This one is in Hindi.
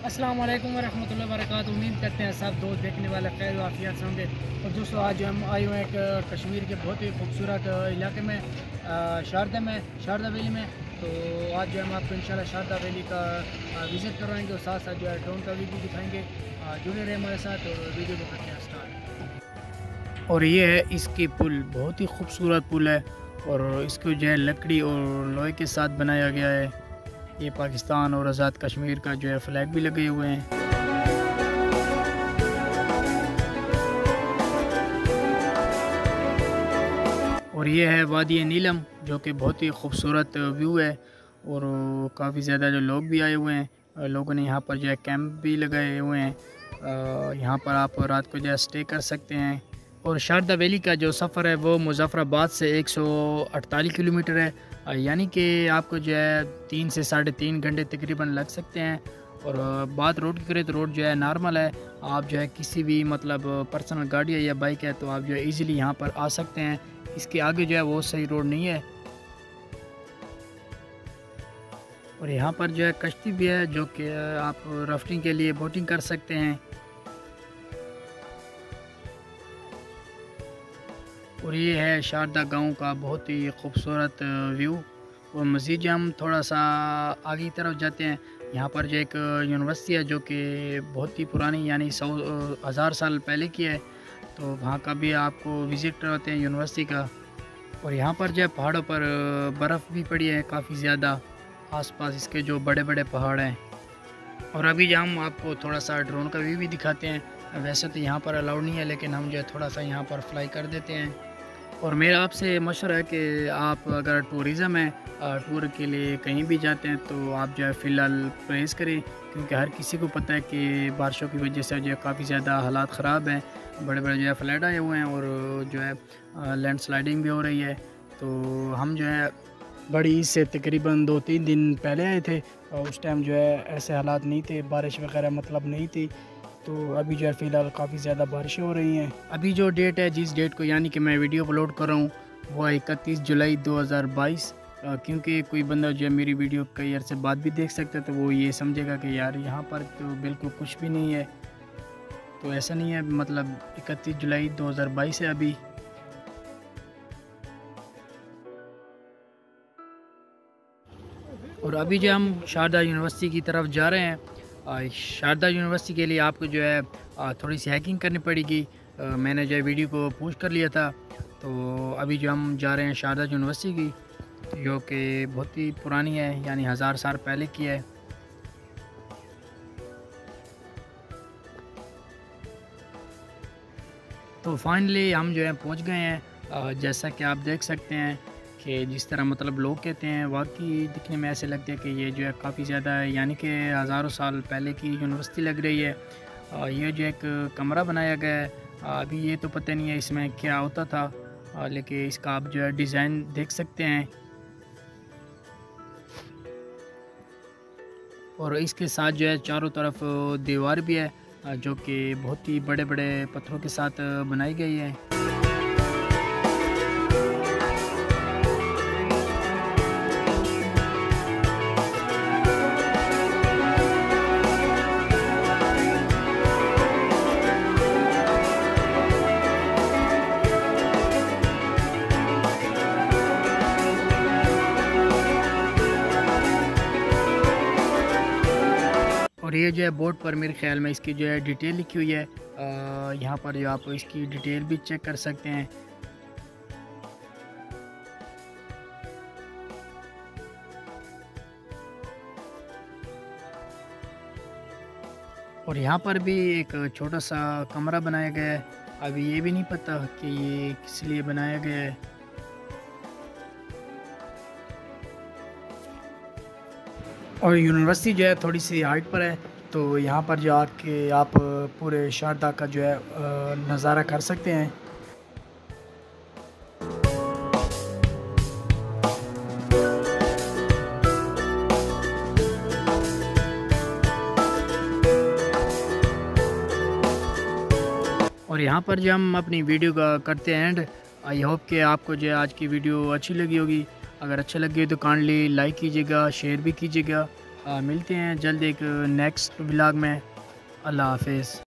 अस्सलाम वालेकुम वरहमतुल्लाहि वबरकातुहू। उम्मीद करते हैं सब दोस्त देखने वाले खैर व आफियत से होंगे। और दोस्तों आज हम आए हुए हैं एक कश्मीर के बहुत ही खूबसूरत इलाके में, शारदा वैली में। तो आज जो हम आपको इंशाल्लाह शारदा वैली का विज़िट करवाएंगे और साथ साथ जो है ड्रोन का व्यू भी दिखाएंगे। जुड़े रहे हमारे साथ और वीडियो को करते हैं स्टार्ट। और ये है इसकी पुल, बहुत ही खूबसूरत पुल है और इसको जो है लकड़ी और लोहे के साथ बनाया गया है। ये पाकिस्तान और आज़ाद कश्मीर का जो है फ्लैग भी लगे हुए हैं। और ये है वादी नीलम, जो कि बहुत ही खूबसूरत व्यू है और काफ़ी ज़्यादा जो लोग भी आए हुए हैं। लोगों ने यहाँ पर जो है कैंप भी लगाए हुए हैं। यहाँ पर आप रात को जो है स्टे कर सकते हैं। और शारदा वैली का जो सफ़र है वो मुज़फ़्फ़राबाद से 148 किलोमीटर है, यानी कि आपको जो है 3 से 3.5 घंटे तकरीबन लग सकते हैं। और बात रोड की करें तो रोड जो है नॉर्मल है। आप जो है किसी भी मतलब पर्सनल गाड़ी है या बाइक है तो आप जो है ईज़िली यहाँ पर आ सकते हैं। इसके आगे जो है वो सही रोड नहीं है। और यहाँ पर जो है कश्ती भी है, जो कि आप राफ्टिंग के लिए बोटिंग कर सकते हैं। और ये है शारदा गांव का बहुत ही खूबसूरत व्यू। और मज़ीद हम थोड़ा सा आगे की तरफ जाते हैं। यहाँ पर जो एक यूनिवर्सिटी है जो कि बहुत ही पुरानी, यानी 100,000 साल पहले की है। तो वहाँ का भी आपको विज़िट करवाते हैं यूनिवर्सिटी का। और यहाँ पर जो है पहाड़ों पर बर्फ़ भी पड़ी है काफ़ी ज़्यादा, आसपास इसके जो बड़े बड़े पहाड़ हैं। और अभी जो हम आपको थोड़ा सा ड्रोन का व्यू भी दिखाते हैं। वैसे तो यहाँ पर अलाउड नहीं है, लेकिन हम जो है थोड़ा सा यहाँ पर फ्लाई कर देते हैं। और मेरा आपसे मशवरा है कि आप अगर टूरिज़म है, टूर के लिए कहीं भी जाते हैं तो आप जो है फ़िलहाल परहेज़ करें, क्योंकि हर किसी को पता है कि बारिशों की वजह से जो है काफ़ी ज़्यादा हालात ख़राब हैं। बड़े बड़े जो है फ्लड आए हुए हैं और जो है लैंडस्लाइडिंग भी हो रही है। तो हम जो है बड़ी ईद से तकरीबन 2-3 दिन पहले आए थे और उस टाइम जो है ऐसे हालात नहीं थे, बारिश वगैरह मतलब नहीं थी। तो अभी जो है फ़िलहाल काफ़ी ज़्यादा बारिशें हो रही हैं। अभी जो डेट है, जिस डेट को यानी कि मैं वीडियो अपलोड कर रहा हूँ, वो है 31 जुलाई 2022। क्योंकि कोई बंदा जो है मेरी वीडियो कई अरसे बाद भी देख सकता है तो वो ये समझेगा कि यार यहाँ पर तो बिल्कुल कुछ भी नहीं है। तो ऐसा नहीं है, मतलब 31 जुलाई 2022 है अभी। और अभी जो हम शारदा यूनिवर्सिटी की तरफ जा रहे हैं। शारदा यूनिवर्सिटी के लिए आपको जो है थोड़ी सी हैकिंग करनी पड़ेगी। मैंने जो है वीडियो को पोस्ट कर लिया था। तो अभी जो हम जा रहे हैं शारदा यूनिवर्सिटी की, जो कि बहुत ही पुरानी है, यानी 1000 साल पहले की है। तो फाइनली हम जो है पहुंच गए हैं। जैसा कि आप देख सकते हैं कि जिस तरह मतलब लोग कहते हैं, वाकई दिखने में ऐसे लगते हैं कि ये जो है काफ़ी ज़्यादा है, यानी कि हज़ारों साल पहले की यूनिवर्सिटी लग रही है। ये जो एक कमरा बनाया गया है, अभी ये तो पता नहीं है इसमें क्या होता था, लेकिन इसका आप जो है डिज़ाइन देख सकते हैं। और इसके साथ जो है चारों तरफ दीवार भी है, जो कि बहुत ही बड़े बड़े पत्थरों के साथ बनाई गई है। और ये जो है बोर्ड पर मेरे ख्याल में इसकी जो है डिटेल लिखी हुई है। यहाँ पर जो आप इसकी डिटेल भी चेक कर सकते हैं। और यहाँ पर भी एक छोटा सा कमरा बनाया गया है। अभी ये भी नहीं पता कि ये किस लिए बनाया गया है। और यूनिवर्सिटी जो है थोड़ी सी हाइट पर है, तो यहाँ पर जो आके आप पूरे शारदा का जो है नज़ारा कर सकते हैं। और यहाँ पर जो हम अपनी वीडियो का करते हैं एंड। आई होप कि आपको जो है आज की वीडियो अच्छी लगी होगी। अगर अच्छा लगे तो काइंडली लाइक कीजिएगा, शेयर भी कीजिएगा। मिलते हैं जल्द एक नेक्स्ट व्लॉग में। अल्लाह हाफिज़।